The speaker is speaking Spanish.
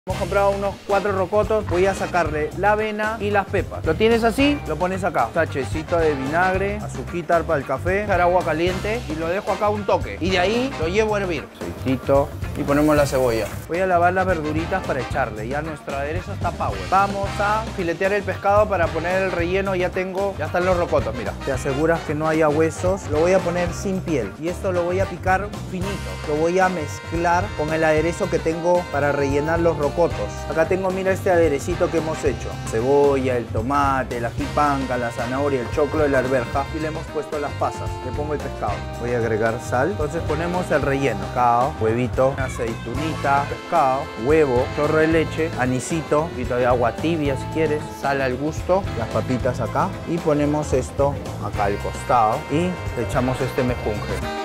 Hemos comprado unos 4 rocotos, voy a sacarle la avena y las pepas. Lo tienes así, lo pones acá. Sachecito de vinagre, azuquitar para el café, echar agua caliente y lo dejo acá un toque. Y de ahí lo llevo a hervir. Aceitito y ponemos la cebolla. Voy a lavar las verduritas para echarle. Ya nuestro aderezo está power. Vamos a filetear el pescado para poner el relleno. Ya están los rocotos, mira. Te aseguras que no haya huesos. Lo voy a poner sin piel. Y esto lo voy a picar finito. Lo voy a mezclar con el aderezo que tengo para rellenar los rocotos. Acá tengo, mira, este aderecito que hemos hecho. Cebolla, el tomate, el ají panca, la zanahoria, el choclo y la arveja. Y le hemos puesto las pasas. Le pongo el pescado. Voy a agregar sal. Entonces ponemos el relleno. Pescado, huevito, aceitunita, pescado, huevo, chorro de leche, anisito, un poquito de agua tibia si quieres, sal al gusto, las papitas acá. Y ponemos esto acá al costado y le echamos este mejunje.